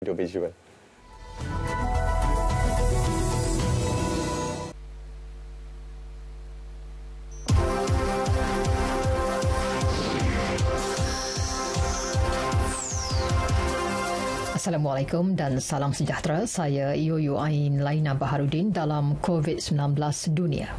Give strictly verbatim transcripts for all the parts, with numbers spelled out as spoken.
audiovisual. Assalamualaikum dan salam sejahtera. Saya Yoyo Ain Laina Baharudin dalam COVID sembilan belas dunia.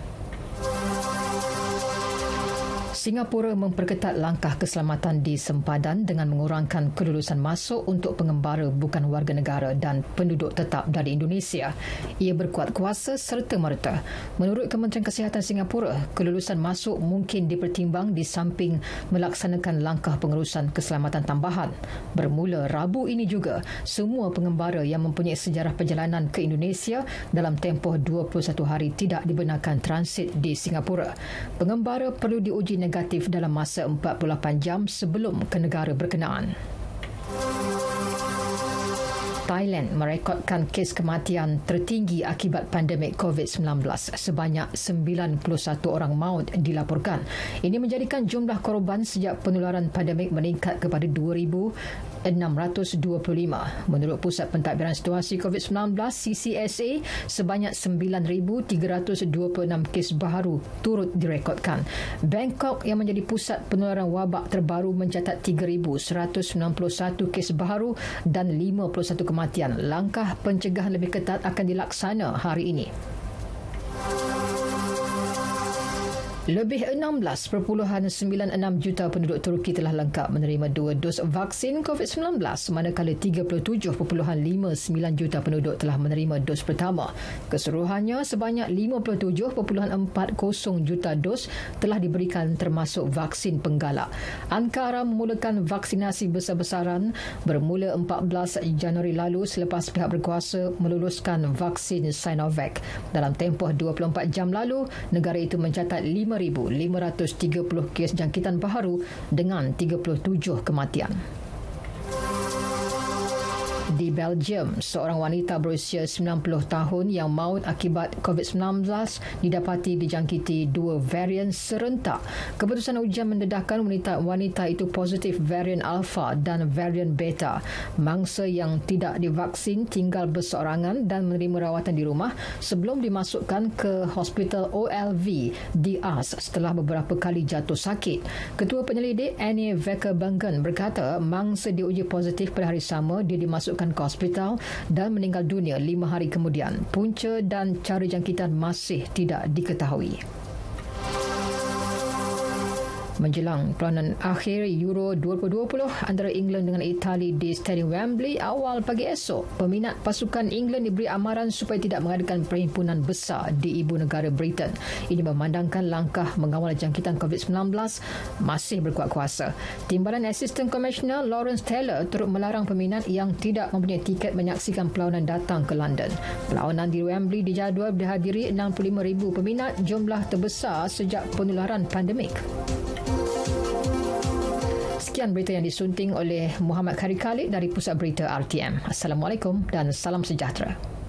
Singapura memperketat langkah keselamatan di sempadan dengan mengurangkan kelulusan masuk untuk pengembara bukan warga negara dan penduduk tetap dari Indonesia. Ia berkuat kuasa serta-merta. Menurut Kementerian Kesihatan Singapura, kelulusan masuk mungkin dipertimbang di samping melaksanakan langkah pengurusan keselamatan tambahan. Bermula Rabu ini juga, semua pengembara yang mempunyai sejarah perjalanan ke Indonesia dalam tempoh dua puluh satu hari tidak dibenarkan transit di Singapura. Pengembara perlu diuji negatif negatif dalam masa empat puluh lapan jam sebelum ke negara berkenaan. Thailand merekodkan kes kematian tertinggi akibat pandemik COVID sembilan belas. Sebanyak sembilan puluh satu orang maut dilaporkan. Ini menjadikan jumlah korban sejak penularan pandemik meningkat kepada dua ribu enam ratus dua puluh lima. Menurut Pusat Pentadbiran Situasi COVID sembilan belas C C S A, sebanyak sembilan ribu tiga ratus dua puluh enam kes baharu turut direkodkan. Bangkok yang menjadi pusat penularan wabak terbaru mencatat tiga ribu seratus sembilan puluh satu kes baharu dan lima puluh satu kematian. Langkah pencegahan lebih ketat akan dilaksana hari ini. Lebih enam belas perpuluhan sembilan enam juta penduduk Turki telah lengkap menerima dua dos vaksin COVID sembilan belas, manakala tiga puluh tujuh perpuluhan lima sembilan juta penduduk telah menerima dos pertama. Keseluruhannya, sebanyak lima puluh tujuh perpuluhan empat kosong juta dos telah diberikan termasuk vaksin penggalak. Ankara memulakan vaksinasi besar-besaran bermula empat belas Januari lalu selepas pihak berkuasa meluluskan vaksin Sinovac. Dalam tempoh dua puluh empat jam lalu, negara itu mencatat lima ribu lima ratus tiga puluh kes jangkitan baharu dengan tiga puluh tujuh kematian. Di Belgium, seorang wanita berusia sembilan puluh tahun yang maut akibat COVID sembilan belas didapati dijangkiti dua varian serentak. Keputusan ujian mendedahkan wanita, wanita itu positif varian Alpha dan varian Beta. Mangsa yang tidak divaksin tinggal berseorangan dan menerima rawatan di rumah sebelum dimasukkan ke Hospital O L V di Ars setelah beberapa kali jatuh sakit. Ketua Penyelidik Annie Veckerbangen berkata mangsa diuji positif pada hari sama dia dimasukkan ke hospital dan meninggal dunia lima hari kemudian. Punca dan cara jangkitan masih tidak diketahui. Menjelang peranan akhir Euro dua ribu dua puluh antara England dengan Itali di Stadium Wembley awal pagi esok, peminat pasukan England diberi amaran supaya tidak mengadakan perhimpunan besar di ibu negara Britain. Ini memandangkan langkah mengawal jangkitan COVID sembilan belas masih berkuat kuasa. Timbalan Assistant Commissioner Lawrence Taylor turut melarang peminat yang tidak mempunyai tiket menyaksikan perlawanan datang ke London. Perlawanan di Wembley dijadual dihadiri enam puluh lima ribu peminat, jumlah terbesar sejak penularan pandemik. Sekian berita yang disunting oleh Muhammad Kari Khalid dari Pusat Berita R T M. Assalamualaikum dan salam sejahtera.